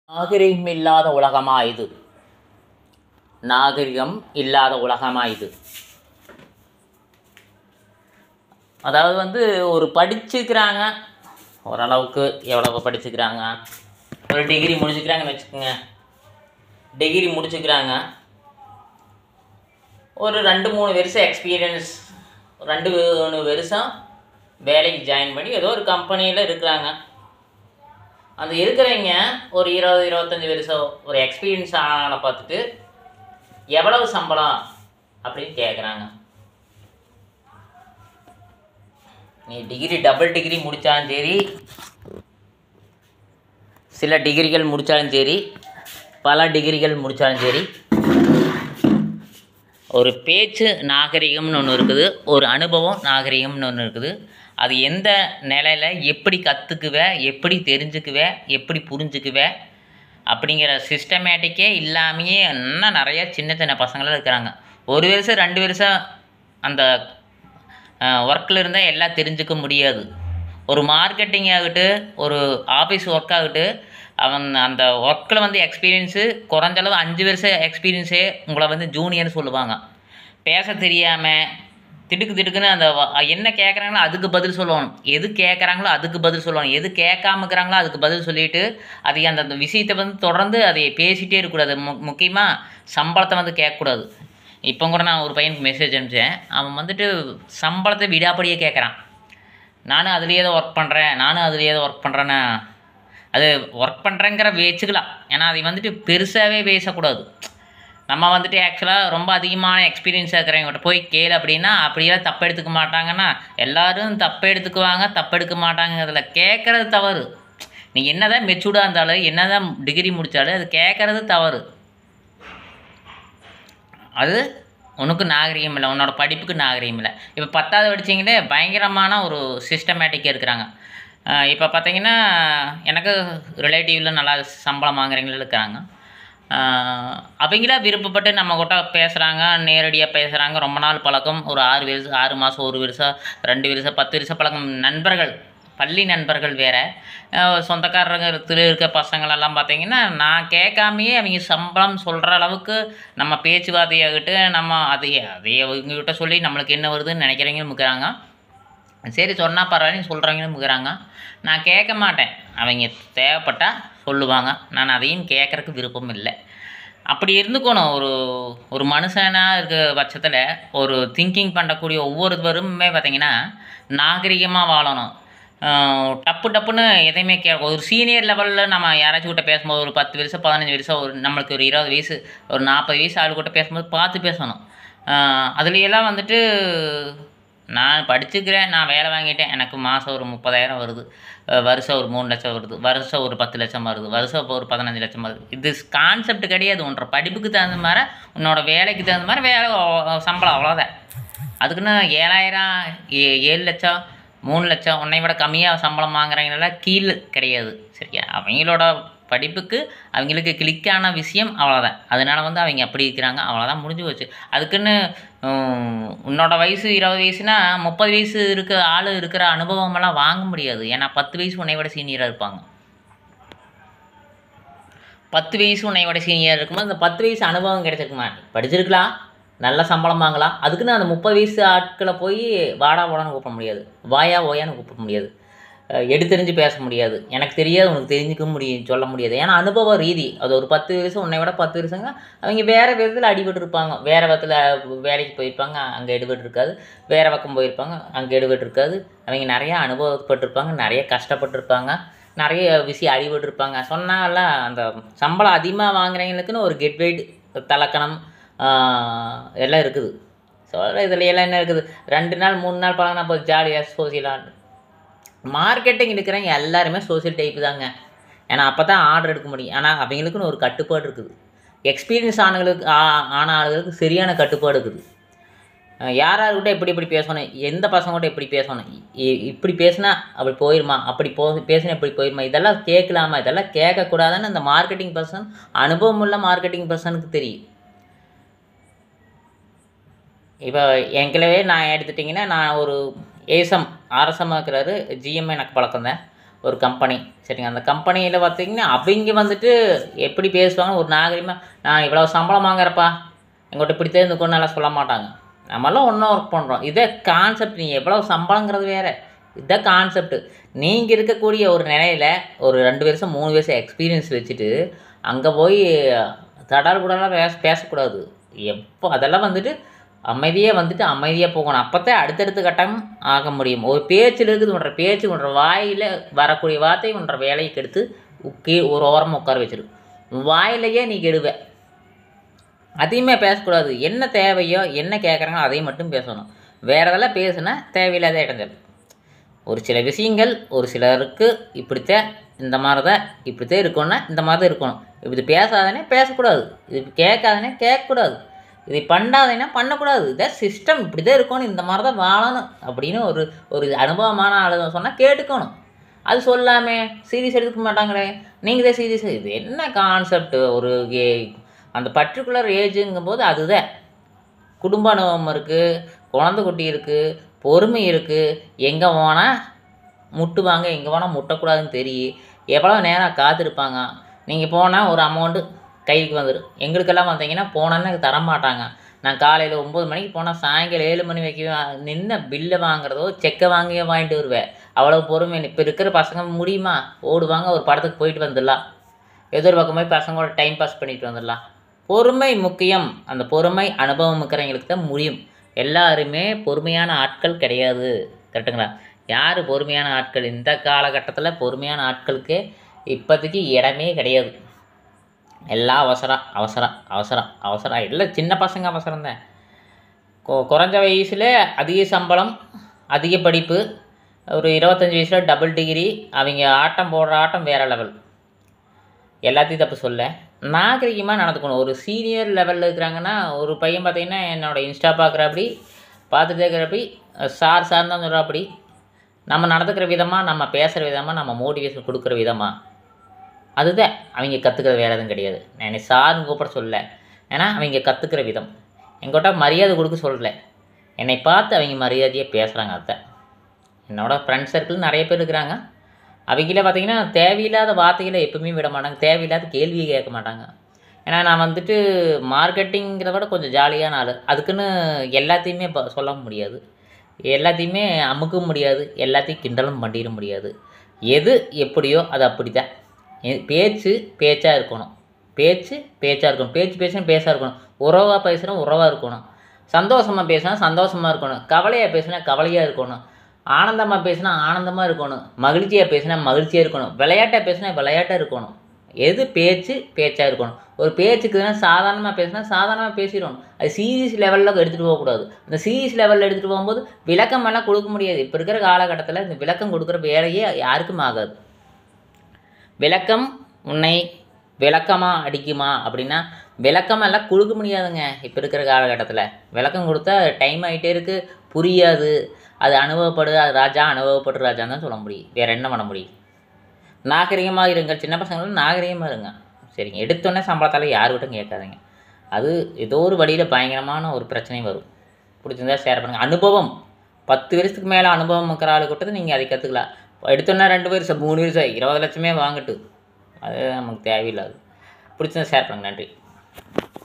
நாகரிகம் இல்லாத உலகமா இது? நாகரிகம் இல்லாத உலகமா இது? அதாவது ஒரு படிச்சுக்கிறாங்க, ஓரளவுக்கு எவ்வளவு படிச்சுக்கிறாங்க, ஒரு டிகிரி முடிச்சுக்கிறாங்கன்னு வச்சுக்கோங்க. டிகிரி முடிச்சுக்கிறாங்க, ஒரு 2-3 வருஷம் எக்ஸ்பீரியன்ஸ், 2-3 வருஷம் வேலைக்கு ஜாயின் பண்ணி ஏதோ ஒரு கம்பெனியில் இருக்கிறாங்க. அந்த இருக்கிறவங்க ஒரு 20-25 வருஷம் ஒரு எக்ஸ்பீரியன்ஸ் ஆன பார்த்துட்டு எவ்வளவு சம்பளம் அப்படின்னு கேட்குறாங்க. நீ டிகிரி டபுள் டிகிரி முடித்தாலும் சரி, சில டிகிரிகள் முடித்தாலும் சரி, பல டிகிரிகள் முடித்தாலும் சரி, ஒரு பேச்சு நாகரிகம்னு ஒன்று இருக்குது, ஒரு அனுபவம் நாகரிகம்னு ஒன்று இருக்குது. அது எந்த நிலையில் எப்படி கற்றுக்குவே, எப்படி தெரிஞ்சுக்குவே, எப்படி புரிஞ்சுக்குவே அப்படிங்கிற சிஸ்டமேட்டிக்கே இல்லாமையே இன்னும் நிறைய சின்ன சின்ன பசங்களாம் இருக்கிறாங்க. 1 வருஷம் 2 வருஷம் அந்த ஒர்க்கில் இருந்தால் எல்லாம் தெரிஞ்சுக்க முடியாது. ஒரு மார்க்கெட்டிங் ஆகட்டும், ஒரு ஆஃபீஸ் ஒர்க் ஆகட்டும், அந்த ஒர்க்கில் எக்ஸ்பீரியன்ஸு குறைஞ்சளவு 5 வருஷம் எக்ஸ்பீரியன்ஸே உங்களை ஜூனியர்னு சொல்லுவாங்க. பேச தெரியாமல் திடுக்குன்னு அந்த என்ன கேட்குறாங்களோ அதுக்கு பதில் சொல்லணும், எது கேட்குறாங்களோ அதுக்கு பதில் சொல்லணும், எது கேட்காம இருக்கிறாங்களோ அதுக்கு பதில் சொல்லிவிட்டு அதை அந்த விஷயத்தை தொடர்ந்து அதை பேசிகிட்டே இருக்கக்கூடாது. முக்கியமாக சம்பளத்தை கேட்கக்கூடாது. இப்போ கூட நான் ஒரு பையனுக்கு மெசேஜ் அனுப்பிச்சேன். அவன் சம்பளத்தை விடாப்படியே கேட்குறான். நானும் அதுலேயே தான் ஒர்க் பண்ணுறேன்னா அது ஒர்க் பண்ணுறேங்கிற வச்சுக்கலாம். ஏன்னா அதை பெருசாகவே பேசக்கூடாது. நம்ம ஆக்சுவலாக ரொம்ப அதிகமான எக்ஸ்பீரியன்ஸாக இருக்கிறவங்ககிட்ட போய் கேளு அப்படின்னா அப்படியெல்லாம் தப்பு எடுத்துக்க மாட்டாங்கன்னா, எல்லோரும் தப்பு எடுத்துக்குவாங்க, தப்பு எடுக்க மாட்டாங்க. அதில் கேட்குறது தவறு. நீ என்ன தான் மெச்சூர்டாக இருந்தாலும், என்ன தான் டிகிரி முடித்தாலும் அது கேட்குறது தவறு. அது உனக்கு நாகரிகம் இல்லை, உன்னோட படிப்புக்கு நாகரிகம் இல்லை. இப்போ 10வது படிச்சிங்களே பயங்கரமான ஒரு சிஸ்டமேட்டிக்காக இருக்கிறாங்க. இப்போ பார்த்தீங்கன்னா எனக்கு ரிலேட்டிவில் நல்லா சம்பளம் வாங்குறவங்களும் இருக்கிறாங்க. அவங்களா விருப்பப்பட்டு நம்ம கிட்ட பேசுகிறாங்க, நேரடியாக பேசுகிறாங்க. ரொம்ப நாள் பழக்கம், ஒரு 6 மாதம், 1 வருஷம், 2 வருஷம், 10 வருஷம் பழக்கம். நண்பர்கள், பள்ளி நண்பர்கள் வேறு. சொந்தக்காரத்தில் இருக்க பசங்களெல்லாம் பார்த்திங்கன்னா நான் கேட்காமையே அவங்க சம்பளம் சொல்கிற அளவுக்கு நம்ம பேச்சுவார்த்தையாகிட்டு நம்ம அதையே அவங்ககிட்ட சொல்லி நம்மளுக்கு என்ன வருதுன்னு நினைக்கிறவங்களும் இருக்கிறாங்க. சரி சொன்னால் பரவாயில்ல சொல்கிறவங்களும் இருக்கிறாங்க. நான் கேட்க மாட்டேன். அவங்க தேவைப்பட்டால் சொல்லுவாங்க, நான் அதையும் கேட்குறக்கு விருப்பம் இல்லை. அப்படி இருந்துக்கணும். ஒரு மனுஷனாக இருக்க பட்சத்தில் ஒரு திங்கிங் பண்ணக்கூடிய ஒவ்வொருவருமே பார்த்திங்கன்னா நாகரிகமாக வாழணும். டப்புன்னு எதையுமே ஒரு சீனியர் லெவலில் நம்ம யாராச்சும் கிட்ட பேசும்போது ஒரு 10 வருஷம் 15 வருஷம் நம்மளுக்கு ஒரு 20 வயசு ஒரு 40 வயசு ஆளுக்கிட்ட பேசும்போது பார்த்து பேசணும். அதுலையெல்லாம் நான் படிச்சுக்கிறேன், நான் வேலை வாங்கிட்டேன், எனக்கு மாதம் ஒரு 30,000 வருது, வருஷம் ஒரு 3 லட்சம் வருது, வருஷம் ஒரு 10 லட்சம் வருது, வருஷம் ஒரு 15 லட்சம் வருது. இது கான்செப்ட் கிடையாது. உன்னோட படிப்புக்கு தகுந்த மாதிரி, உன்னோட வேலைக்கு தகுந்த மாதிரி வேலை சம்பளம், அவ்வளோதான். அதுக்குன்னு 7,000 7 லட்சம் 3 லட்சம் உன்னை விட கம்மியாக சம்பளம் வாங்குறவங்களெல்லாம் கீழே கிடையாது. சரியா? அவங்களோட படிப்புக்கு அவங்களுக்கு கிளிக்கான விஷயம் அவ்வளோதான். அதனால் அவங்க அப்படி இருக்கிறாங்க, அவ்வளோதான், முடிஞ்சு போச்சு. அதுக்குன்னு உன்னோட வயசு 20 வயசுனா 30 வயசு இருக்கிற அனுபவமெல்லாம் வாங்க முடியாது. ஏன்னா 10 வயசு உன்னை விட சீனியராக இருப்பாங்க. 10 வயசு உன்னை விட சீனியராக இருக்கும்போது அந்த 10 வயசு அனுபவம் கிடைச்சிருக்குமா? படிச்சிருக்கலாம், நல்ல சம்பளம் வாங்கலாம். அதுக்குன்னு அந்த 30 வயசு ஆட்களை போய் வாடா போடான்னு கூப்பிட முடியாது, வாயா ஓயான்னு கூப்பிட முடியாது, எடுத்தெறிஞ்சு பேச முடியாது. எனக்கு தெரியாது உனக்கு தெரிஞ்சுக்க சொல்ல முடியாது. ஏன்னா அனுபவ ரீதி. அது ஒரு 10 வருஷம் உன்னை விட 10 வருஷங்க அவங்க வேறு விதத்தில் அடிபட்டுருப்பாங்க. வேறு விதத்தில் வேலைக்கு போயிருப்பாங்க, அங்கே எடுபட்டு இருக்காது. வேறு பக்கம் போயிருப்பாங்க, அங்கே எடுபட்டு இருக்காது. அவங்க நிறையா அனுபவப்பட்டிருப்பாங்க, நிறைய கஷ்டப்பட்டுருப்பாங்க, நிறைய விஷயம் அடிபட்டுருப்பாங்க. சொன்னால அந்த சம்பளம் அதிகமாக வாங்குறவங்களுக்குன்னு ஒரு கெட் வெயிட் தலக்கணம் எல்லாம் இருக்குது. இதில் எல்லாம் என்ன இருக்குது? 2 நாள் 3 நாள் பழகினா போய் ஜாலியாக சோசியலாக. மார்க்கெட்டிங் இருக்கிறவங்க எல்லாருமே சோசியல் டைப்பு தாங்க. ஏன்னா அப்போ தான் ஆர்டர் எடுக்க முடியும். ஆனால் அவங்களுக்குன்னு ஒரு கட்டுப்பாடு இருக்குது. எக்ஸ்பீரியன்ஸ் ஆன ஆளுகளுக்கு சரியான கட்டுப்பாடு இருக்குது. யார்கிட்ட எப்படி பேசணும், எந்த பசங்கள்கிட்ட எப்படி பேசணும், இப்படி பேசினா அப்படி போயிடுமா, அப்படி பேசினா இப்படி போயிடுமா, இதெல்லாம் கேட்கலாமா, இதெல்லாம் கேட்கக்கூடாதுன்னு அந்த மார்க்கெட்டிங் பர்சன், அனுபவம் உள்ள மார்க்கெட்டிங் பர்சனுக்கு தெரியும். இப்போ எங்களவே நான் எடுத்துட்டிங்கன்னா, நான் ஒரு ஏசம் ஆர்எஸ்எம்மாக இருக்கிறாரு, ஜிஎம் எனக்கு பழக்கம் தான். ஒரு கம்பெனி சரிங்க. அந்த கம்பெனியில் பார்த்திங்கன்னா அவங்க வந்துட்டு எப்படி பேசுவாங்க ஒரு நாகரிகமாக, நான் இவ்வளோ சம்பளம் வாங்குறப்பா எங்கள்கிட்ட இப்படி தெரிந்துக்கொண்டு நல்லா சொல்ல மாட்டாங்க. நம்மளாம் ஒன்றா ஒர்க் பண்ணுறோம். இதே கான்செப்ட். நீங்கள் எவ்வளோ சம்பளங்கிறது வேறு, இதுதான் கான்செப்ட்டு. நீங்கள் இருக்கக்கூடிய ஒரு நிலையில் ஒரு 2 வருஷம் 3 வருஷம் எக்ஸ்பீரியன்ஸ் வச்சுட்டு அங்கே போய் தடால் கூடலாம் பேசக்கூடாது. எப்போ அதெல்லாம் வந்துட்டு அமைதியாக வந்துட்டு அமைதியாக போகணும். அப்போத்தான் அடுத்தடுத்த கட்டம் ஆக முடியும். ஒரு பேச்சில் இருக்குது ஒன்ற பேச்சு ஒன்ற வாயில் வரக்கூடிய வார்த்தை ஒன்ற வேலையை கெடுத்து ஒரு ஓரமாக உட்கார வச்சிரு. வாயிலையே நீ கெடுவ. அதையுமே பேசக்கூடாது. என்ன தேவையோ என்ன கேட்குறாங்களோ அதையும் மட்டும் பேசணும். வேறு இதெல்லாம் பேசுனா தேவையில்லாத இடைஞ்சல். ஒரு சில விஷயங்கள் ஒரு சிலருக்கு இப்படித்தான் இந்த மாதிரி தான் இப்படித்தான் இருக்கணும்னா இந்த மாதிரி தான் இருக்கணும். இப்படி பேசாதனே பேசக்கூடாது, இது கேட்காதனே கேட்கக்கூடாது, இது பண்ணாதேன்னா பண்ணக்கூடாது. இதான் சிஸ்டம், இப்படி தான் இருக்கணும், இந்த மாதிரி தான் வாழணும் அப்படின்னு ஒரு அனுபவமான ஆளுங்க சொன்னால் கேட்டுக்கணும். அது சொல்லாமல் சீரியஸ் எடுத்துக்க மாட்டாங்களே. நீங்கள் தான் சீரியஸ். இது என்ன கான்செப்ட்? ஒரு அந்த பர்டிகுலர் ஏஜுங்கும்போது அதுதான். குடும்ப அனுபவம் இருக்குது, குழந்தை குட்டி இருக்குது, பொறுமை இருக்குது. எங்கே போனால் முட்டுவாங்க, எங்கே போனால் முட்டக்கூடாதுன்னு தெரியும். எவ்வளோ நேரம் காத்திருப்பாங்க. நீங்கள் போனால் ஒரு அமௌண்ட்டு கைக்கு வந்துடும். எங்களுக்கெல்லாம் பார்த்தீங்கன்னா போனோன்னு தரமாட்டாங்க. நான் காலையில் 9 மணிக்கு போனால் சாயங்காலம் 7 மணி வரைக்கும் நின்று பில்லை வாங்குறதோ செக்கை வாங்கியே வாங்கிட்டு வருவேன். அவ்வளோ பொறுமை. இப்போ இருக்கிற பசங்க முடியுமா? ஓடுவாங்க, ஒரு படத்துக்கு போயிட்டு வந்துடலாம், எதிர்பார்க்கும் போய் பசங்களோட டைம் பாஸ் பண்ணிட்டு வந்துடலாம். பொறுமை முக்கியம். அந்த பொறுமை அனுபவம் இருக்கிறவங்களுக்கு தான் முடியும். எல்லாருமே பொறுமையான ஆட்கள் கிடையாது. கரெக்டுங்களா? யார் பொறுமையான ஆட்கள்? இந்த காலகட்டத்தில் பொறுமையான ஆட்களுக்கு இப்போதைக்கு இடமே கிடையாது. எல்லாம் அவசரம் அவசரம் அவசரம் அவசரம். எல்லாம் சின்ன பசங்க அவசரம்தான். குறைஞ்ச வயசில் அதிக சம்பளம், அதிக படிப்பு, ஒரு 25 வயசில் டபுள் டிகிரி. அவங்க ஆட்டம் போடுற ஆட்டம் வேறு லெவல். எல்லாத்தையும் தப்பு சொல்ல, நாகரிகமாக நடந்துக்கணும். ஒரு சீனியர் லெவலில் இருக்கிறாங்கன்னா, ஒரு பையன் பார்த்திங்கன்னா என்னோடய இன்ஸ்டா பார்க்குறாப்படி பார்த்துட்டு இருக்கிறப்படி சார் தான் சொல்கிறாப்படி. நம்ம நடந்துக்கிற விதமாக, நம்ம பேசுகிற விதமாக, நம்ம மோட்டிவேஷன் கொடுக்குற விதமாக, அதுதான் அவங்க கற்றுக்கிறது. வேறு எதுவும் கிடையாது. நான் என்னை சார்னு கூப்பிட சொல்லலை. ஏன்னா அவங்க கற்றுக்கிற விதம். எங்கள்கிட்ட மரியாதை கொடுக்க சொல்லலை, என்னை பார்த்து அவங்க மரியாதையாக பேசுகிறாங்க. அதுதான் என்னோடய ஃப்ரெண்ட் சர்க்கிள் நிறைய பேர் இருக்கிறாங்க. அவங்கள பார்த்திங்கன்னா தேவையில்லாத வார்த்தைகளை எப்பவுமே விட மாட்டாங்க, தேவையில்லாத கேள்வியை கேட்க மாட்டாங்க. ஏன்னா நான் வந்துட்டு மார்க்கெட்டிங்கிறத விட கொஞ்சம் ஜாலியான ஆள். அதுக்குன்னு எல்லாத்தையுமே சொல்ல முடியாது, எல்லாத்தையுமே அமுக்க முடியாது, எல்லாத்தையும் கிண்டலும் பண்ணிட முடியாது. எது எப்படியோ அது அப்படி தான். பேச்சு பேச்சாக இருக்கணும், பேச்சு பேச்சாக இருக்கணும், பேச்சு பேசுனா பேசாக இருக்கணும், உறவாக பேசுனா உறவாக இருக்கணும், சந்தோஷமாக பேசுனா சந்தோஷமாக இருக்கணும், கவலையாக பேசுனா கவலையாக இருக்கணும், ஆனந்தமாக பேசுனா ஆனந்தமாக இருக்கணும், மகிழ்ச்சியாக பேசுனா மகிழ்ச்சியாக இருக்கணும், விளையாட்டாக பேசுனா விளையாட்டாக இருக்கணும். எது பேச்சு பேச்சாக இருக்கணும். ஒரு பேச்சுக்குன்னா சாதாரணமாக பேசுனா சாதாரணமாக பேசிடணும். அது சீரியஸ் லெவலில் எடுத்துகிட்டு போகக்கூடாது. அந்த சீரியஸ் லெவலில் எடுத்துகிட்டு போகும்போது விளக்கம் எல்லாம் கொடுக்க முடியாது. இப்போ இருக்கிற காலகட்டத்தில் இந்த விளக்கம் கொடுக்குற வேலையே யாருக்கும் ஆகாது. விளக்கம் உன்னை விளக்கமாக அடிக்குமா அப்படின்னா விளக்கமெல்லாம் கொடுக்க முடியாதுங்க. இப்போ இருக்கிற காலகட்டத்தில் விளக்கம் கொடுத்தா டைம் ஆகிட்டே இருக்குது, புரியாது. அது அனுபவப்படு, அது ராஜா அனுபவப்படு ராஜான்னு தான் சொல்ல முடியும். வேறு என்ன பண்ண முடியும்? நாகரிகமாக இருங்கள். சின்ன பசங்களும் நாகரிகமாக இருங்க. சரிங்க. எடுத்தோடனே சம்பளத்தால் யாருக்கிட்டும் கேட்காதீங்க. அது ஏதோ ஒரு வழியில் பயங்கரமான ஒரு பிரச்சனை வரும். பிடிச்சிருந்தா ஷேர் பண்ணுங்கள். அனுபவம் 10 வருஷத்துக்கு மேலே அனுபவம் இருக்கிற ஆளுக்கிட்ட நீங்கள் அதை கற்றுக்கலாம். எடுத்தோன்னா 2 வருஷம் 3 வருஷம் 20 லட்சமே வாங்கிட்டு அது நமக்கு தேவையில்லாது. பிடிச்சிருந்தா ஷேர் பண்ணுங்கள். நன்றி.